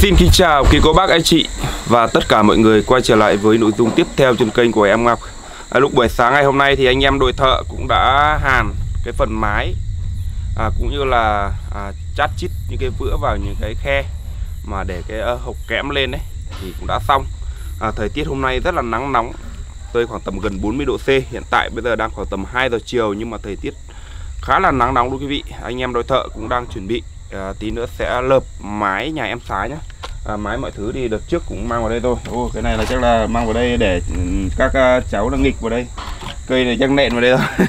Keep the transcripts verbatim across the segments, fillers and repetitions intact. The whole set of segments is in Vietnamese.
Xin kính chào quý cô bác anh chị và tất cả mọi người quay trở lại với nội dung tiếp theo trên kênh của em Ngọc. à, Lúc buổi sáng ngày hôm nay thì anh em đội thợ cũng đã hàn cái phần mái à, cũng như là à, chát chít những cái vữa vào những cái khe mà để cái uh, hộc kẽm lên đấy thì cũng đã xong. à, Thời tiết hôm nay rất là nắng nóng, tới khoảng tầm gần bốn mươi độ C. Hiện tại bây giờ đang khoảng tầm hai giờ chiều nhưng mà thời tiết khá là nắng nóng luôn quý vị. Anh em đội thợ cũng đang chuẩn bị à, tí nữa sẽ lợp mái nhà em Sái nhé. À, mái mọi thứ thì đợt trước cũng mang vào đây thôi. Ô, cái này là chắc là mang vào đây để các uh, cháu nó nghịch vào đây. Cây này chắc nện vào đây thôi.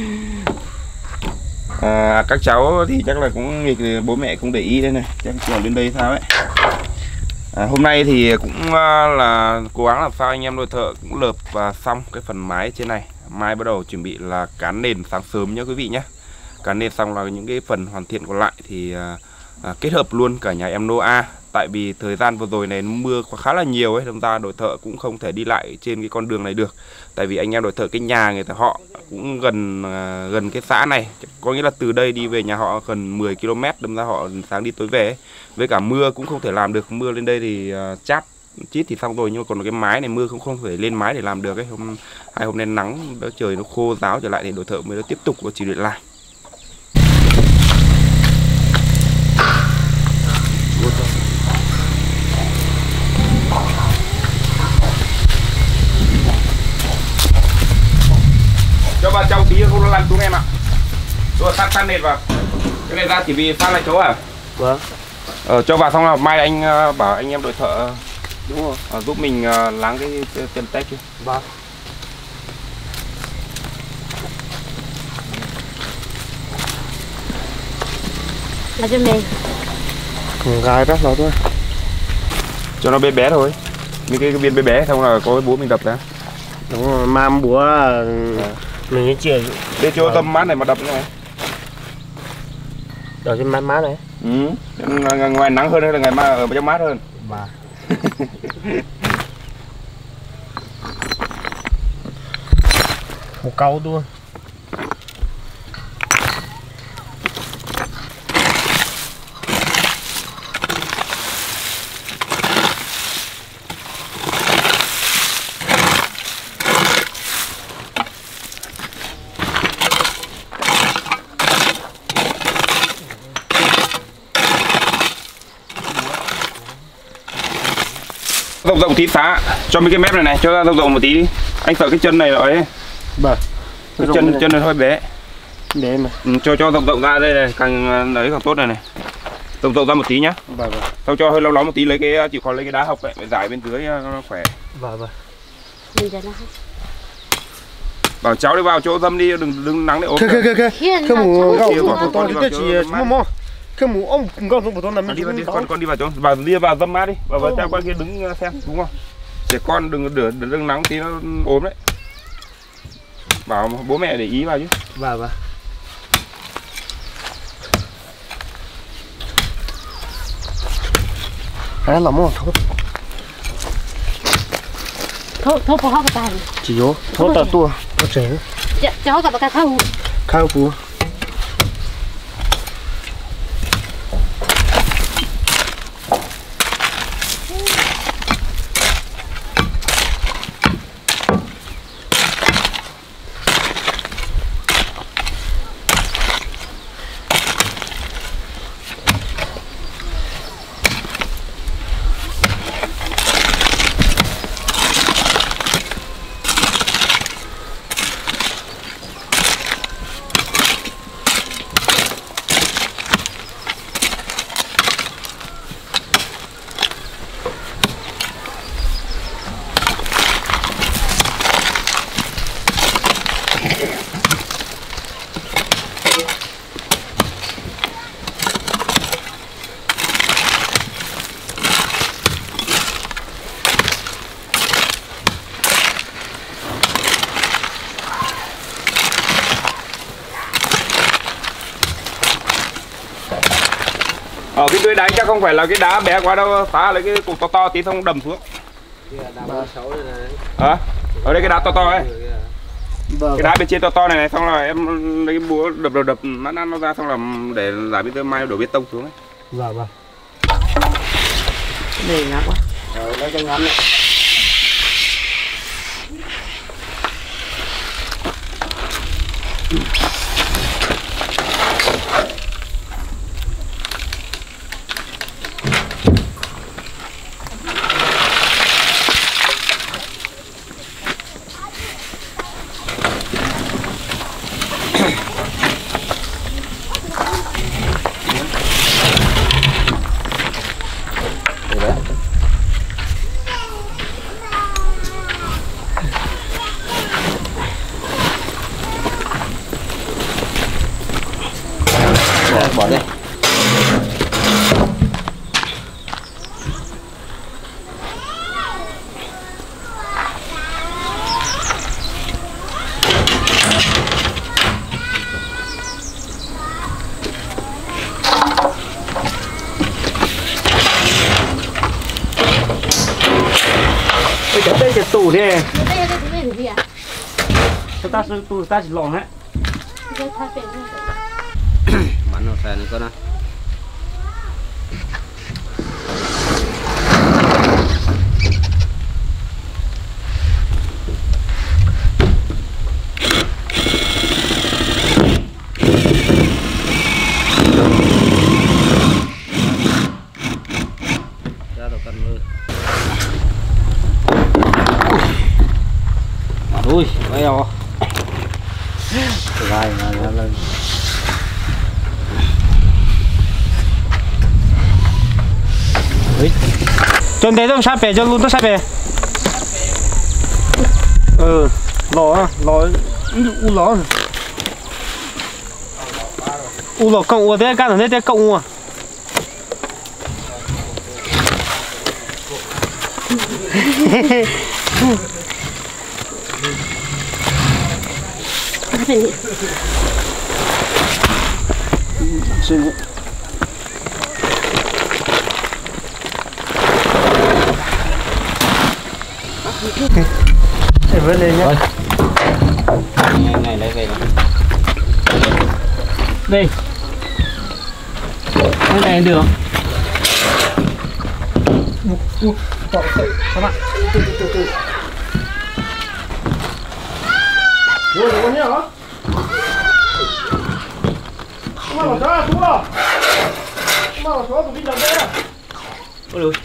à, Các cháu thì chắc là cũng nghịch thì bố mẹ cũng để ý đây này, chắc chiều lên đây sao ấy. à, Hôm nay thì cũng uh, là cố gắng làm sao anh em đội thợ cũng lợp và xong cái phần mái trên này. Mai bắt đầu chuẩn bị là cán nền sáng sớm nhé quý vị nhé. Cán nền xong là những cái phần hoàn thiện còn lại thì uh, uh, kết hợp luôn cả nhà em Noah. Tại vì thời gian vừa rồi này mưa khá là nhiều ấy, đâm ra đội thợ cũng không thể đi lại trên cái con đường này được. Tại vì anh em đội thợ cái nhà người ta họ cũng gần uh, gần cái xã này, có nghĩa là từ đây đi về nhà họ gần mười ki lô mét, đâm ra họ sáng đi tối về ấy. Với cả mưa cũng không thể làm được, mưa lên đây thì uh, chát chít thì xong rồi, nhưng mà còn cái mái này mưa cũng không thể lên mái để làm được ấy. Hôm hai hôm nay nắng đỡ trời nó khô ráo trở lại thì đội thợ mới tiếp tục có chỉ định làm. Cho vào trong tí không nó lăn xuống em ạ. Rồi sát sát nền vào. Cái này ra chỉ vì sát lại chỗ à? Vâng. Ờ, cho vào xong là mai anh uh, bảo anh em đội thợ đúng rồi. Uh, giúp mình uh, láng cái chân tách kia. Vâng. Là cho mình Gai rất lâu thôi. Cho nó bé bé thôi. Những cái, cái viên bé bé xong là có cái búa mình đập ra. Đúng rồi, mam búa là mình cái chia để cho tâm mát này mà đập như này. Ở trên mát mát này. Ừ. Ngoài nắng hơn hay là ngày mai ở trong mát hơn? Mà. Một câu luôn. Rộng rộng tí xá, cho mấy cái mép này này, cho ra rộng rộng một tí đi. Anh sợ cái chân này là ấy. Vâng. Cái chân chân này hơi bé. Để mà. Ừ, cho cho rộng rộng ra đây này, càng đấy càng tốt này này. Rộng rộng ra một tí nhá. Vâng vâng. Sau cho hơi lâu lóng một tí, lấy cái chịu khó lấy cái đá hộc ấy, phải giải bên dưới nó khỏe. Vâng vâng. Bảo cháu đi vào chỗ dâm đi, đừng đừng nắng để ốm. Cái cái cái cái. Cái mũ gạo của tôi cái gì mà mò. Cái mũ ông cũng gạo của tôi là mình đi đi con con đi vào chỗ, vào đi vào dâm mát đi, vào vào theo qua kia đứng xem đúng không? Để con đừng đừng đừng nắng tí nó ốm đấy. Bảo bố mẹ để ý vào chứ. Vâng vâng. Cái là mò thôi. thôi thôi phù hợp với cái Chỉ vô, thôi ta tua, nó trẻ. cho các bạn khâu Khâu phù. Ở cái lưới đánh chắc không phải là cái đá bé quá đâu, phá lấy cái cục to to tí xong đầm xuống. Hả? Ở đây cái đá to to ấy. Vâng. Cái đá bên trên to to này này, xong rồi em lấy cái búa đập đập đập nát nó ra, xong là để giải bê tông mai đổ bê tông xuống ấy. Vâng vâng. Này ngắn quá. Rồi lấy cho ngắn này. Bỏ đi. Đây cái đây cái tủ này. đây đây đây là gì à? Chúng ta tủ ta chỉ lỏng hết. Đây thay biển luôn. Bắn nó phèn con á. Ra đầu cần mưa. Ui, mấy đâu. Rồi, rồi lên. Chân đấy nó sát bể cho luôn nó sát bể. Ừ, lò lò u lò. U lò cộng u thế cái này thế cộng u. Xin để vớt lên nhé. Này, này lấy về này. Đây. Cái này được. Ui, chọn các bạn. Từ từ từ từ. Rồi rồi nhá hả? Không mà làm sao thua. Không mà làm sao tụi đi làm đây. Ôi trời.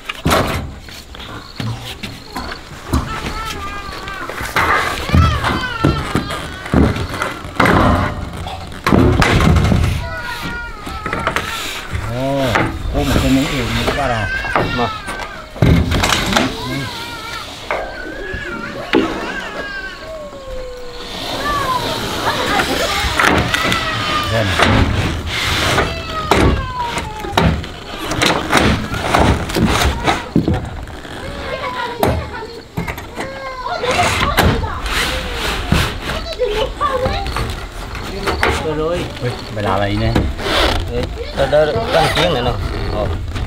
Ôm một cái miếng yêu như các bạn mà. Đây này. Rồi rồi. Mày làm gì nè? Đó đó đang tiếng này nè. Ồ.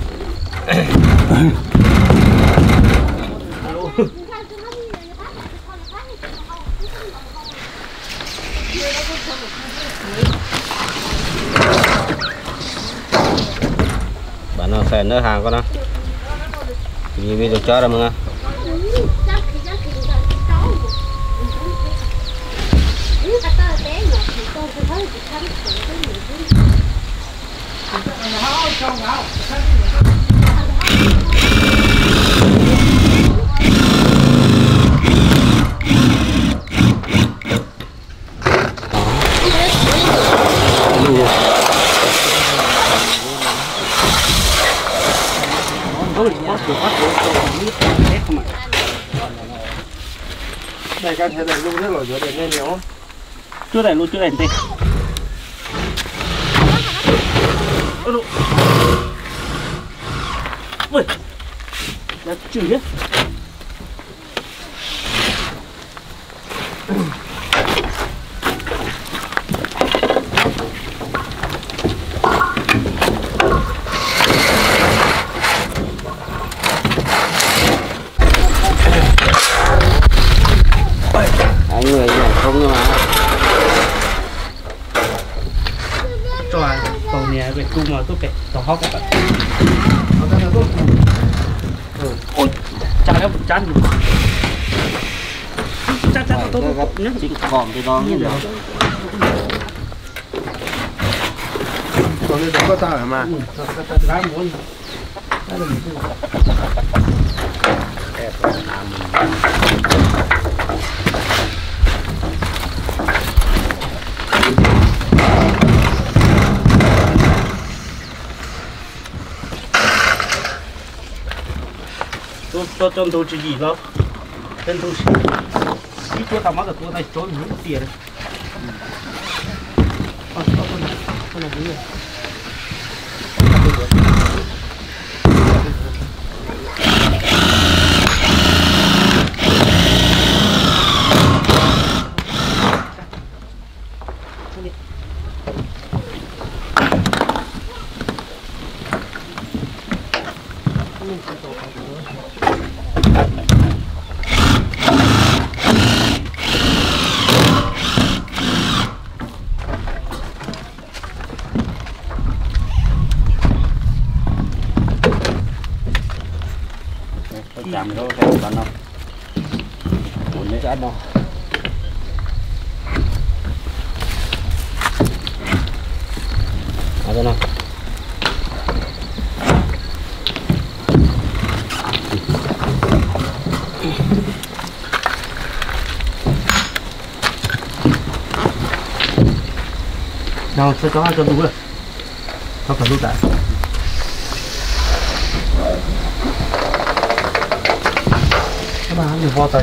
Bạn nó phèn nữa hàng con á. Như video cho ra mừng á. Đây cái thế này luôn rất là dễ để lên nhiều. Chưa đẩy luôn chưa đẩy tê. Ui. Đã chửi hết. Anh người này không nhưng mà cho tàu nhà về cung mà tôi phải tàu hóc các bạn. chán chán chán tôi gặp chính khom thì đó như đó còn đây có sao hả mà đá muốn tôi tôi cho tôi chỉ gì đâu tên tôi cái tôi tao mắc được tôi này trốn những tiền đấy con con con này con này cái gì chạm đâu theo bạn đâu muốn đấy ăn đâu à đây nào nào cho cho cho đủ rồi cho cả đủ tại các bạn nhiều vo tay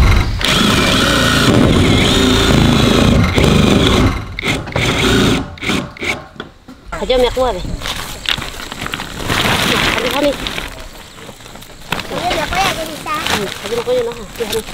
phải cho mẹ qua về đi không đi phải cho mẹ qua đi ta phải cho mẹ qua đi nó hả đi không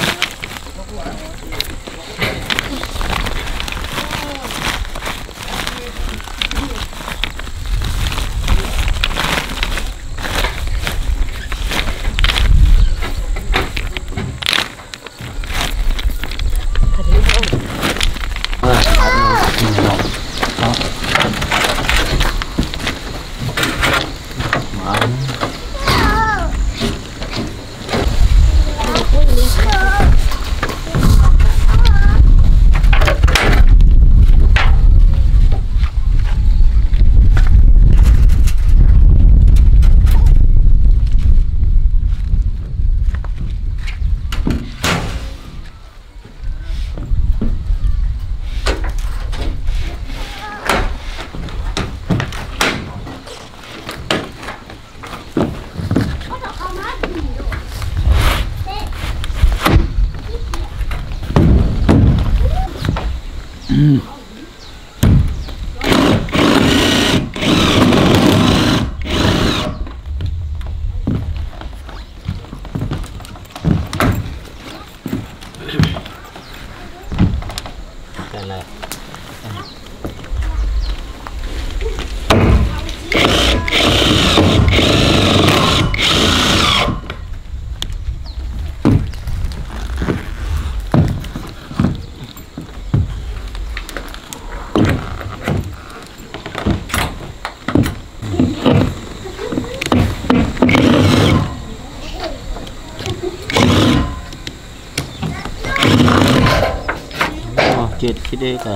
chết cái đấy cả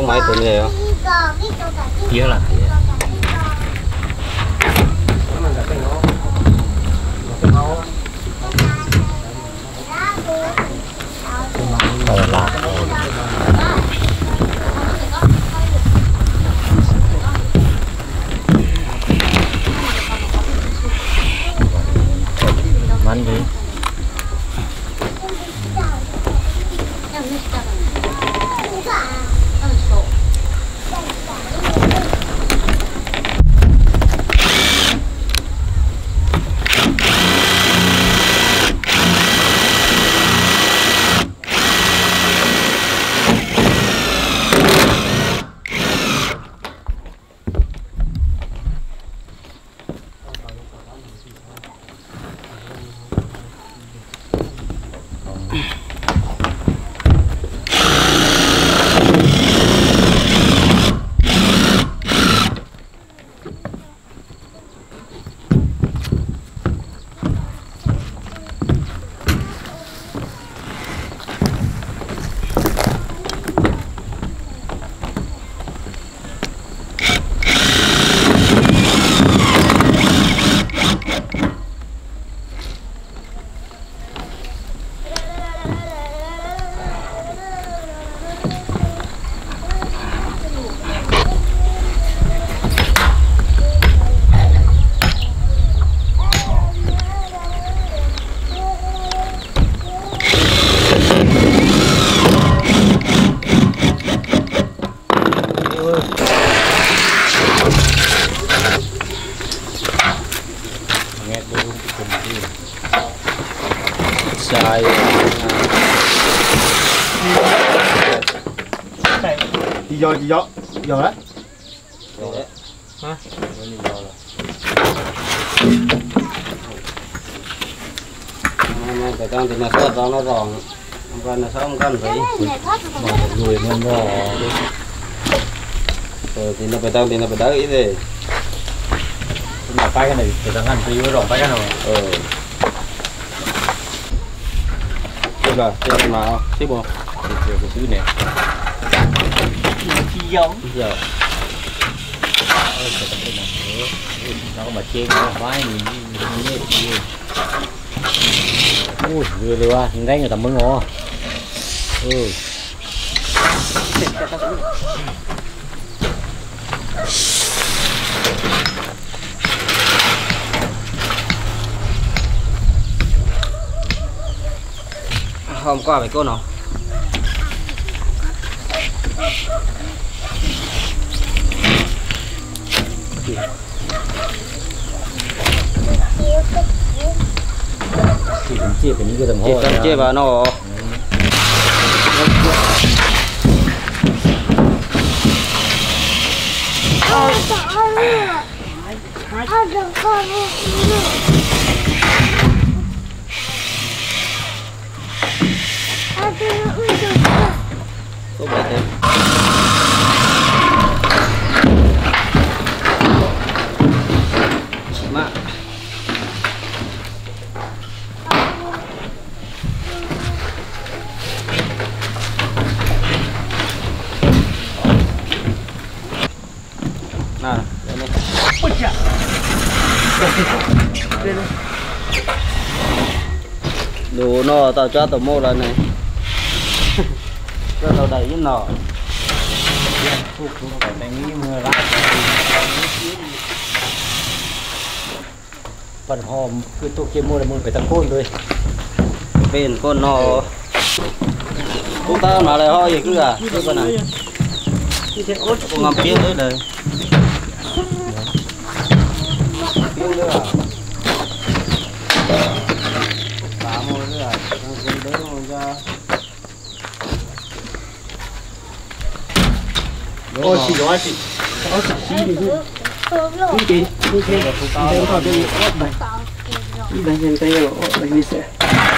máy tuần này không? Kia là Ờ là Mắn đi Sai Chị giò, chị giò, giò đấy. hả? Phải tăng thì nó sốt đó nó giòn, không cần là không cần phải Người ngon bò rồi thì nó phải tăng thì nó phải đỡ ít đi. Mà tay cái này thì thằng ăn tiêu rồi tay cái nào Ừ. Tiếp là tiếp mà không? Tiếp không? Thì kiểu cái thứ này Chi giống Giờ Nó có mà chê nó vãi mình Ui, vừa rồi à, đánh người ta mới ngó Ừ hôm qua phải cô nào? Chỉ cần chia cái những cái đồng Chỉ hồ cần chia vào nó có bảy thêm. Mà nào đồ nó tao cho tao mua lần này cho tao đẩy những nọ Phúc cũng phải đánh nghĩ mưa ra Phần hòm cứ tổ kia mua là muốn phải tăng côn thôi bên con nó chúng ta nói lại ho gì cứ à cứ con này con ngâm tiếng nữa đây tiếng nữa à tám mươi nữa à con đấy rồi ra Ôi chị đó chị. Ôi chị đi đi. Đi đi, đi đi. Đây có cái ớt này. Đi đây trên tay rồi, đây đi sẽ.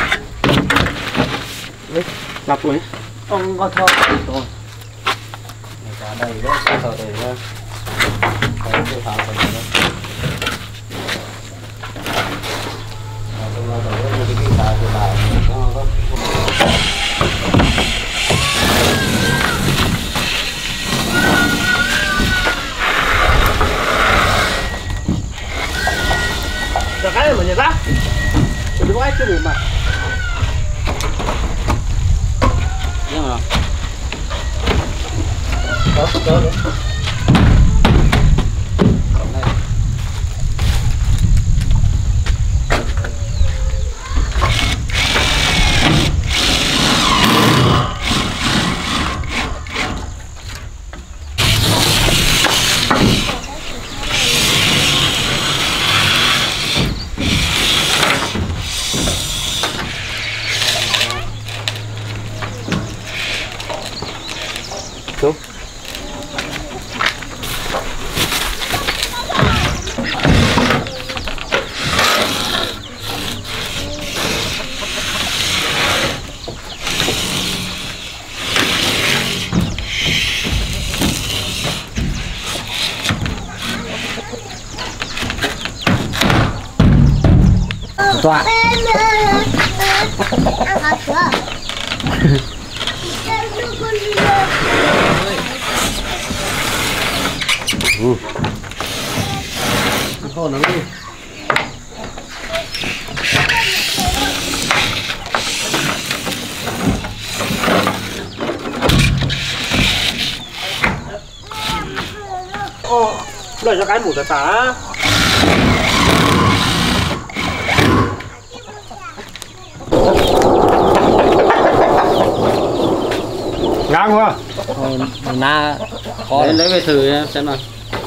Đấy, lặp rồi. Ông có thọ rồi. này cả đây đó cái thợ đây đó cái cái thợ này đó tôi nói là cái cái thợ của bà nó có nó quay chưa được mà. Nhưng mà Đó, đó, đó. Chúc. Tọa. Ừ. Thôi nó đi. Ô, đợi cho cái mủ tả tả. Ngang quá. Ờ, na có lấy lấy về thử em xem nào.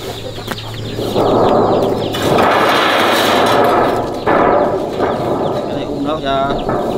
Cái này um đâu ra.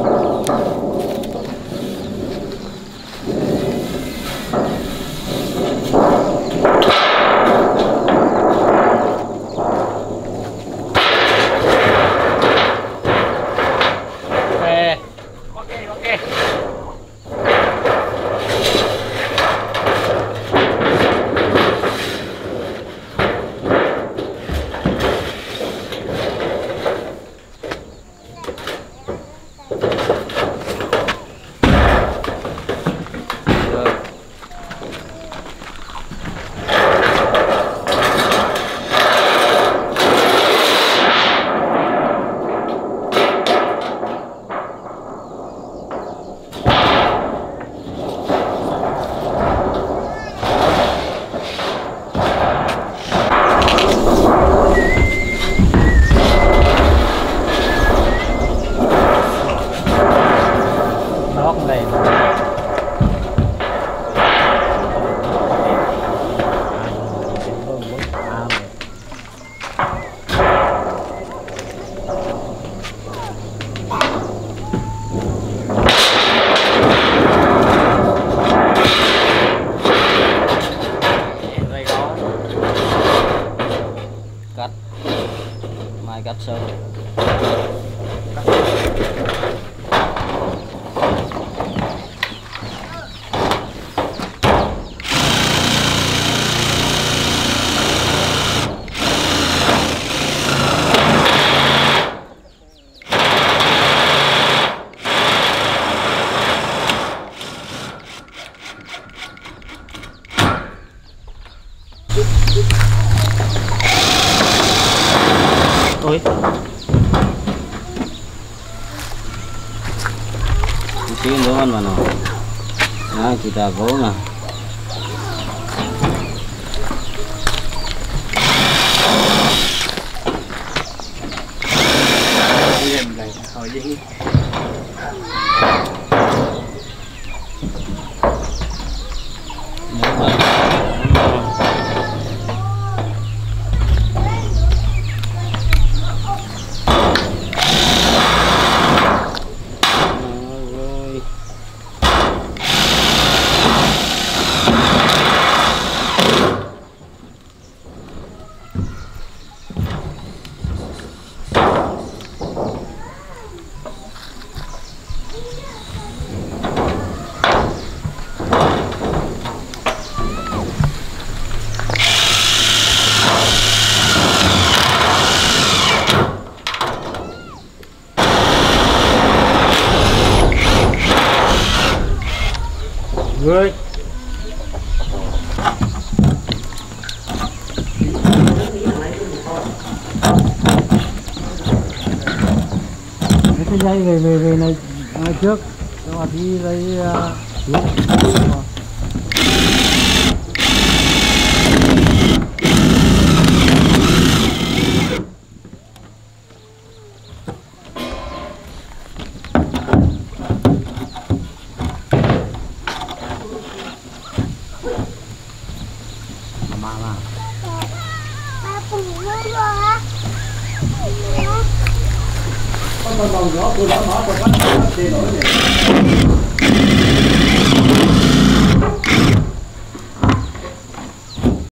Mai cắt sâu. Ôi. Ini doang mana? Nah kita go nah. Em này hỏi gì? Người cái dây về về về này à, trước cho đi lấy uh, con con gió tôi đó nó còn bắt đi nổi này.